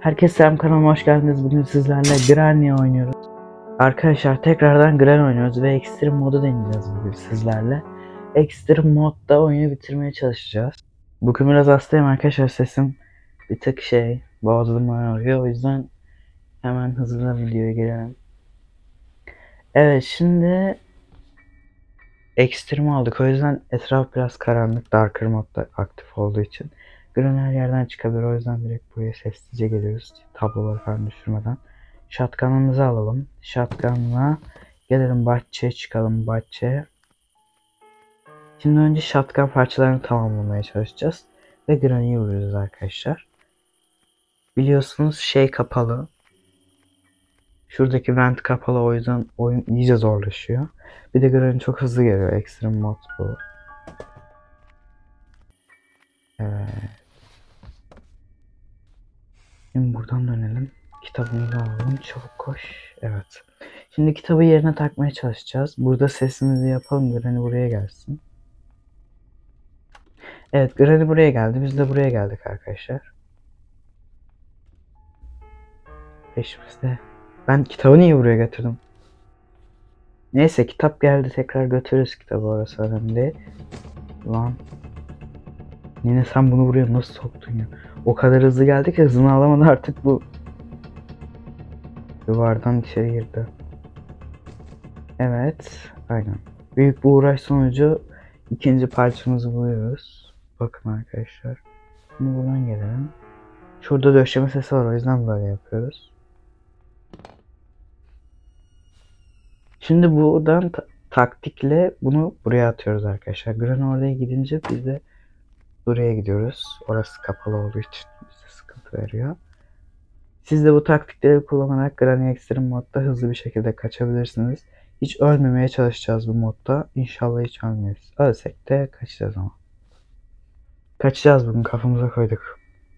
Herkese selam, kanalıma hoş geldiniz. Bugün sizlerle Granny oynuyoruz. Arkadaşlar tekrardan Granny oynuyoruz ve Extreme modu deneyeceğiz bugün sizlerle. Extreme modda oyunu bitirmeye çalışacağız. Bugün biraz hastayım arkadaşlar, sesim bir tık boğazım ağrıyor, o yüzden hemen hızlı videoya gelelim. Evet, şimdi Extreme aldık, o yüzden etraf biraz karanlık, Darker modda aktif olduğu için. Granny her yerden çıkabilir, o yüzden direkt buraya sessizce geliyoruz, tabloları falan düşürmeden. Shotgun'ımızı alalım. Shotgun'la gelelim bahçeye, çıkalım bahçeye. Şimdi önce shotgun parçalarını tamamlamaya çalışacağız. Ve Granny'yi vuruyoruz arkadaşlar. Biliyorsunuz kapalı. Şuradaki vent kapalı, o yüzden oyun iyice zorlaşıyor. Bir de Granny çok hızlı geliyor. Extreme mod bu. Evet. Şimdi buradan dönelim. Kitabımızı alalım. Çabuk koş. Evet. Şimdi kitabı yerine takmaya çalışacağız. Burada sesimizi yapalım. Granny buraya gelsin. Evet, Granny buraya geldi. Biz de buraya geldik arkadaşlar. Peşimizde. Ben kitabı niye buraya getirdim? Neyse, kitap geldi. Tekrar götürürüz kitabı, orası önemli. Lan. Yine sen bunu buraya nasıl soktun ya? O kadar hızlı geldi ki hızını alamadı artık bu. Duvardan içeri girdi. Evet. Aynen. Büyük bir uğraş sonucu ikinci parçamızı buluyoruz. Bakın arkadaşlar. Şimdi buradan gelelim. Şurada döşeme sesi var, o yüzden böyle yapıyoruz. Şimdi buradan taktikle bunu buraya atıyoruz arkadaşlar. Granny oraya gidince biz de buraya gidiyoruz. Orası kapalı olduğu için bize sıkıntı veriyor. Siz de bu taktikleri kullanarak Granny Extreme modda hızlı bir şekilde kaçabilirsiniz. Hiç ölmemeye çalışacağız bu modda. İnşallah hiç ölmeyiz. Ölsek de kaçacağız ama. Kaçacağız, bugün kafamıza koyduk.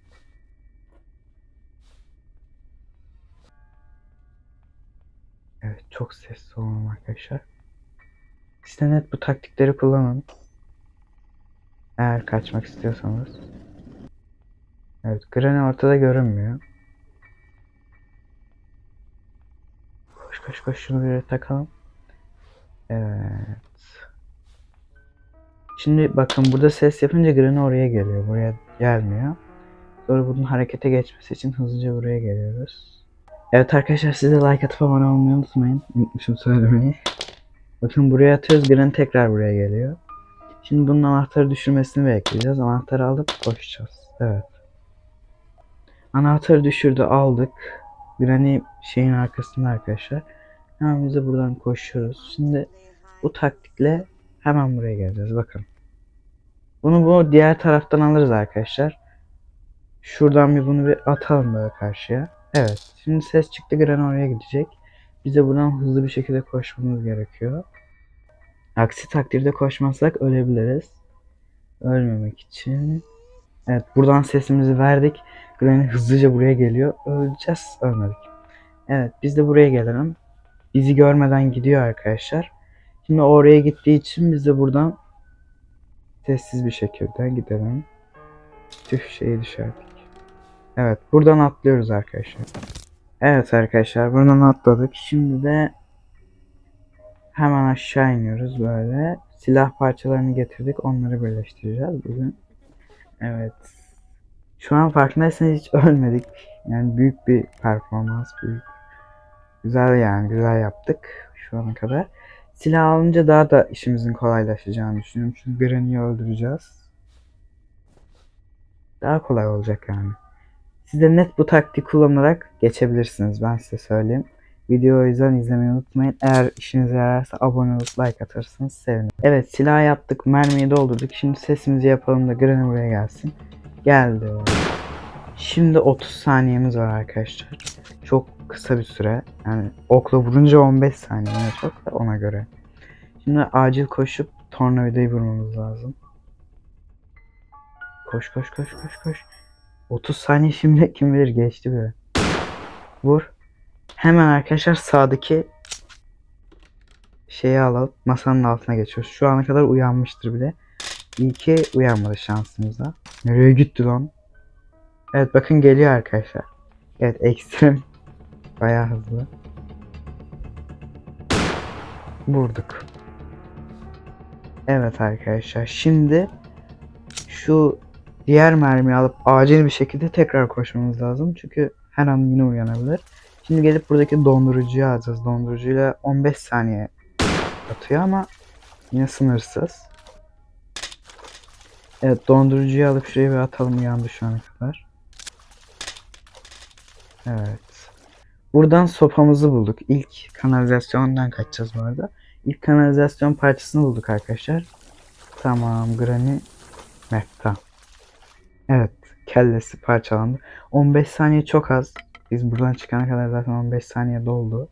Evet, çok sessiz olun arkadaşlar. Siz de net bu taktikleri kullanın. Eğer kaçmak istiyorsanız. Evet, Granny ortada görünmüyor. Koş koş koş, şunu bir takalım. Evet. Şimdi bakın, burada ses yapınca Granny oraya geliyor. Buraya gelmiyor. Sonra bunun harekete geçmesi için hızlıca buraya geliyoruz. Evet arkadaşlar, siz de like atıp abone olmayı unutmayın. Unutmuşum söylemeyi. Bakın, buraya atıyoruz. Granny tekrar buraya geliyor. Şimdi bunun anahtarı düşürmesini bekleyeceğiz. Anahtarı alıp koşacağız. Evet. Anahtarı düşürdü, aldık. Granny şeyin arkasında arkadaşlar. Hemen biz de buradan koşuyoruz. Şimdi bu taktikle hemen buraya geleceğiz. Bakın. Bunu diğer taraftan alırız arkadaşlar. Şuradan bunu bir atalım böyle karşıya. Evet. Şimdi ses çıktı. Granny oraya gidecek. Biz de buradan hızlı bir şekilde koşmamız gerekiyor. Aksi takdirde koşmazsak ölebiliriz. Ölmemek için. Evet, buradan sesimizi verdik. Granny hızlıca buraya geliyor. Öleceğiz. Ölmedik. Evet, biz de buraya gelelim. Bizi görmeden gidiyor arkadaşlar. Şimdi oraya gittiği için biz de buradan sessiz bir şekilde gidelim. Tüh, düşerdik. Evet, buradan atlıyoruz arkadaşlar. Evet arkadaşlar, buradan atladık. Şimdi de hemen aşağı iniyoruz böyle. Silah parçalarını getirdik. Onları birleştireceğiz bugün. Evet. Şu an farkındaysanız hiç ölmedik. Yani büyük bir performans. Güzel, yani güzel yaptık şu ana kadar. Silah alınca daha da işimizin kolaylaşacağını düşünüyorum. Çünkü Granny'yi öldüreceğiz. Daha kolay olacak yani. Siz de net bu taktiği kullanarak geçebilirsiniz, ben size söyleyeyim. Videoyu o yüzden izlemeyi unutmayın. Eğer işinize yararsa abone olup like atarsanız sevinirim. Evet, silah yaptık, mermiyi doldurduk. Şimdi sesimizi yapalım da Granny buraya gelsin. Geldi. Şimdi 30 saniyemiz var arkadaşlar. Çok kısa bir süre. Yani okla vurunca 15 saniye, çok da ona göre. Şimdi acil koşup tornavidayı vurmamız lazım. Koş koş koş koş koş. 30 saniye şimdi kim bilir geçti bile. Vur. Hemen arkadaşlar sağdaki şeyi alıp masanın altına geçiyoruz. Şu ana kadar uyanmıştır bile. İyi ki uyanmadı şansımıza. Nereye gitti lan? Evet, bakın geliyor arkadaşlar. Evet, ekstrem. Bayağı hızlı. Vurduk. Evet arkadaşlar, şimdi şu diğer mermiyi alıp acil bir şekilde tekrar koşmamız lazım. Çünkü her an yine uyanabilir. Şimdi gelip buradaki dondurucuyu alacağız. Dondurucuyla 15 saniye atıyor ama yine sınırsız. Evet, dondurucuyu alıp şuraya bir atalım, uyandı şu ana kadar. Evet. Buradan sopamızı bulduk. İlk kanalizasyondan kaçacağız bu arada. İlk kanalizasyon parçasını bulduk arkadaşlar. Tamam, Granny Meta. Evet, kellesi parçalandı. 15 saniye çok az. Biz buradan çıkana kadar zaten 15 saniye doldu.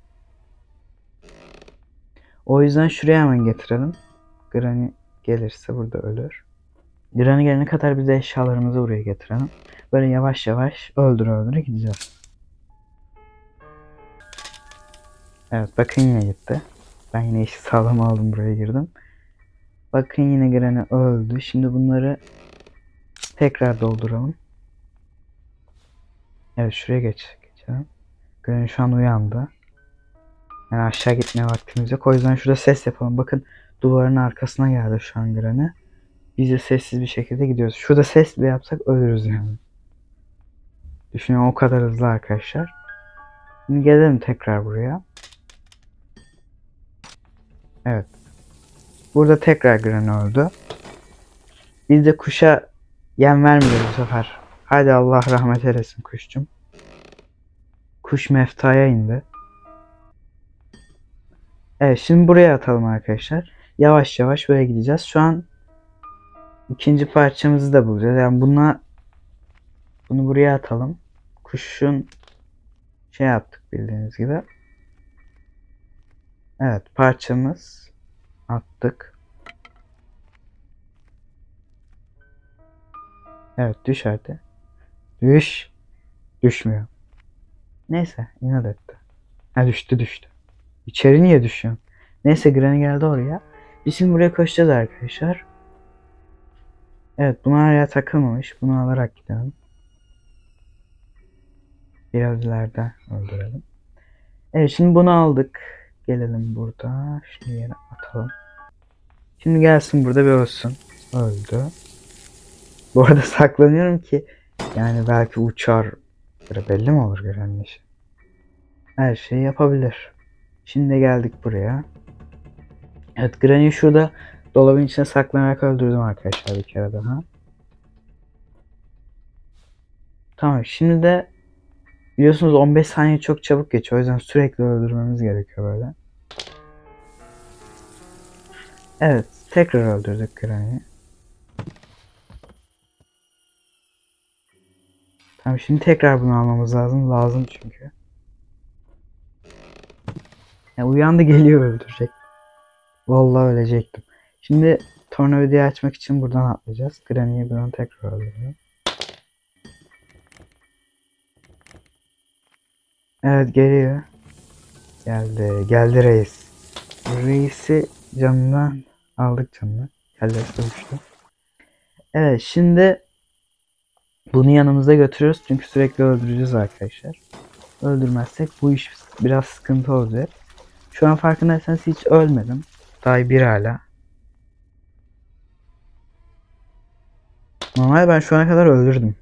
O yüzden şuraya hemen getirelim. Granny gelirse burada ölür. Granny gelene kadar biz de eşyalarımızı buraya getirelim. Böyle yavaş yavaş öldüre gideceğiz. Evet, bakın yine gitti. Ben yine işi sağlam aldım, buraya girdim. Bakın yine Granny öldü. Şimdi bunları tekrar dolduralım. Evet, şuraya geçelim. Granny şu an uyandı. Yani aşağı gitmeye vaktimiz yok. O yüzden şurada ses yapalım. Bakın, duvarın arkasına geldi şu an Granny. Biz de sessiz bir şekilde gidiyoruz. Şurada ses bile yapsak ölürüz yani. Düşünün, o kadar hızlı arkadaşlar. Şimdi gelelim tekrar buraya. Evet. Burada tekrar Granny öldü. Biz de kuşa yem vermiyoruz bu sefer. Hadi Allah rahmet eylesin kuşcum. Kuş meftaya indi. Evet, şimdi buraya atalım arkadaşlar. Yavaş yavaş böyle gideceğiz. Şu an ikinci parçamızı da bulacağız. Yani bunu buraya atalım. Kuşun şey yaptık bildiğiniz gibi. Evet, parçamız attık. Evet, düş hadi. Düş. Düşmüyor. Neyse, inat etti. Ha, düştü. İçeri niye düşüyorsun? Neyse, Granny geldi oraya. Biz şimdi buraya koşacağız arkadaşlar. Evet, buna hala takılmamış. Bunu alarak gidelim. Biraz ileride öldürelim. Evet, şimdi bunu aldık. Gelelim burada. Şunu yere atalım. Şimdi gelsin burada bir ölsün. Öldü. Bu arada saklanıyorum ki yani belki uçar. Böyle belli mi olur görenin işi? Her şeyi yapabilir. Şimdi geldik buraya. Evet, Granny'i şurada dolabın içine saklanarak öldürdüm arkadaşlar bir kere daha. Tamam, şimdi de biliyorsunuz 15 saniye çok çabuk geçiyor. O yüzden sürekli öldürmemiz gerekiyor böyle. Evet, tekrar öldürdük Granny'i. Tamam, şimdi tekrar bunu almamız lazım. Lazım çünkü. Yani uyandı, geliyor öldürecek. Vallahi ölecektim. Şimdi tornavidayı açmak için buradan atlayacağız. Granny'yi buradan tekrar öldürelim. Evet, geliyor. Geldi reis. Reisi canından aldık canını. Kellesi düştü. Evet, şimdi bunu yanımıza götürüyoruz çünkü sürekli öldüreceğiz arkadaşlar. Öldürmezsek bu iş biraz sıkıntı olacak. Şu an farkındaysanız hiç ölmedim. Daha bir hala. Normal ben şu ana kadar öldürdüm.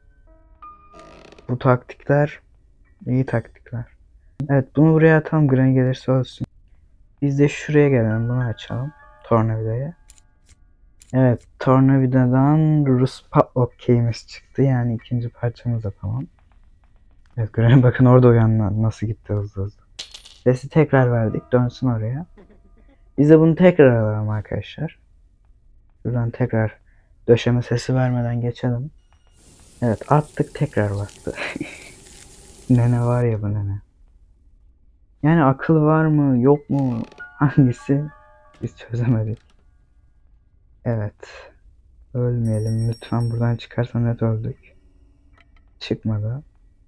Bu taktikler iyi taktikler. Evet, bunu buraya atalım, Granny gelirse ölsün. Biz de şuraya gelelim, bunu açalım. Tornavidayı. Evet, tornavidadan Rus Patlok key'imiz çıktı. Yani ikinci parçamız da tamam. Evet, Granny bakın orada uyandı. Nasıl gitti hızlı. Sesi tekrar verdik. Dönsün oraya. Biz de bunu tekrar alalım arkadaşlar. Şuradan tekrar döşeme sesi vermeden geçelim. Evet, attık, tekrar bastı. Nene var ya bu nene. Yani akıl var mı yok mu, hangisi biz çözemedik. Evet. Ölmeyelim lütfen, buradan çıkarsa net öldük. Çıkmadı.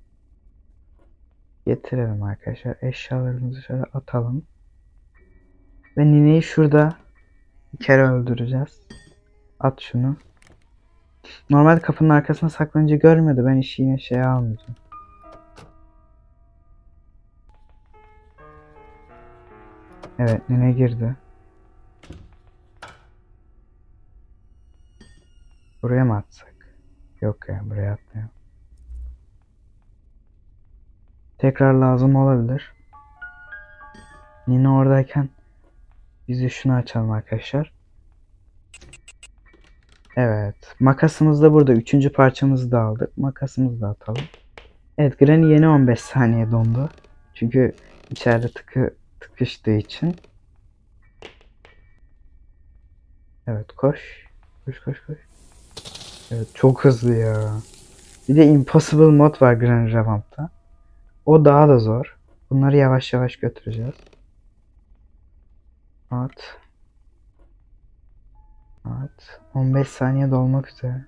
Getirelim arkadaşlar. Eşyalarımızı şöyle atalım. Ve nineyi şurada bir kere öldüreceğiz. At şunu. Normalde kapının arkasına saklanınca görmüyordu. Ben işi yine şeye almayacağım. Evet, Nine girdi. Buraya mı atsak? Yok ya, buraya atmayalım. Tekrar lazım olabilir. Nine oradayken biz de şunu açalım arkadaşlar. Evet. Makasımız da burada. Üçüncü parçamızı da aldık. Makasımızı da atalım. Evet, Granny yeni 15 saniye dondu. Çünkü içeride tıkıştığı için. Evet, koş. Koş koş koş. Evet, çok hızlı ya. Bir de Impossible mod var Granny Revamp'ta. O daha da zor. Bunları yavaş yavaş götüreceğiz. At. At. 15 saniye dolmak üzere.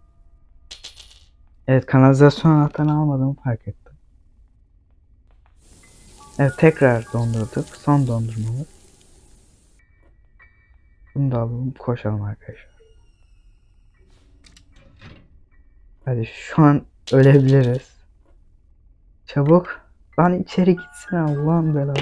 Evet, kanalizasyon anahtarını almadığımı fark ettim. Evet, tekrar dondurduk. Son dondurmamız. Bunu da alalım. Koşalım arkadaşlar. Hadi, şu an ölebiliriz. Çabuk. Lan içeri gitsene, Allah'ım belası.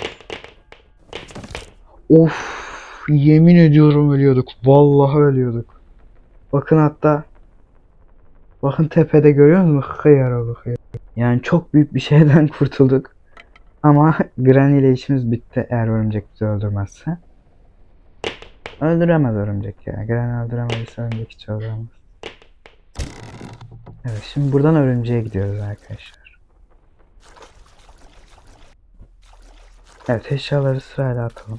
Of, yemin ediyorum ölüyorduk. Vallahi ölüyorduk. Bakın hatta. Bakın tepede görüyor musunuz? Hıyar. Yani çok büyük bir şeyden kurtulduk. Ama Granny ile işimiz bitti eğer örümcek bizi öldürmezse. Öldüremez örümcek ya. Granny öldüremediyse örümcek hiç öldüremez. Evet, şimdi buradan örümceğe gidiyoruz arkadaşlar. Evet, eşyaları sırayla atalım.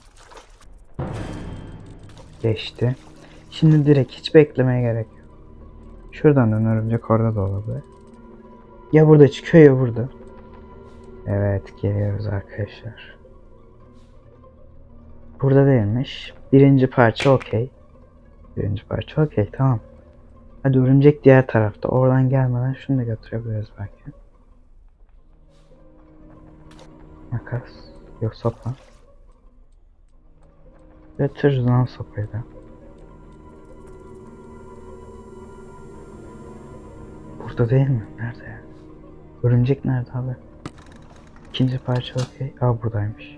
Geçti. Şimdi direkt hiç beklemeye gerek yok. Şuradan dön, örümcek orada da olabilir. Ya burada çıkıyor ya burada. Evet, geliyoruz arkadaşlar. Burada değilmiş. Birinci parça okey. Birinci parça okey, tamam. Hadi, örümcek diğer tarafta. Oradan gelmeden şunu da götürebiliriz belki. Makas. Yok, sopa. Götürürüz lan sopayı da. Burada değil mi? Nerede ya? Örümcek nerede abi? İkinci parça okey. Aa, buradaymış.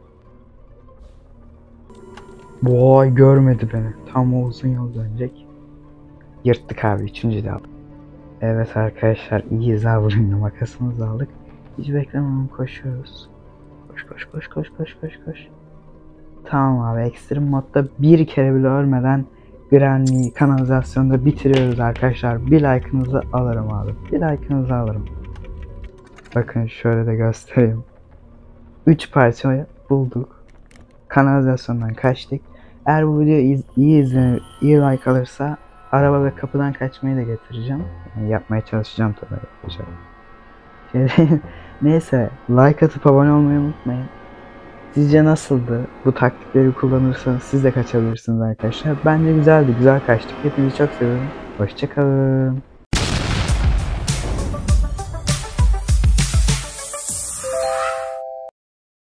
Vay, görmedi beni. Tam o uzun yol dönecek. Yırttık abi. Üçüncü de aldık. Evet arkadaşlar, iyiyiz ha, bugün de makasımızı aldık. Hiç beklemeden koşuyoruz. Koş koş koş koş koş koş koş. Tamam abi, ekstrem modda bir kere bile ölmeden Granny'yi kanalizasyonda bitiriyoruz arkadaşlar. Bir like'ınızı alırım abi. Bir like'ınızı alırım. Bakın şöyle de göstereyim. 3 parçayı bulduk. Kanalizasyondan kaçtık. Eğer bu video iyi izlenir, iyi like alırsa araba ve kapıdan kaçmayı da getireceğim. Yani yapmaya çalışacağım tabii. Neyse, like atıp abone olmayı unutmayın. Sizce nasıldı? Bu taktikleri kullanırsanız siz de kaçabilirsiniz arkadaşlar. Bence güzeldi, güzel kaçtık. Hepinizi çok seviyorum. Hoşça kalın.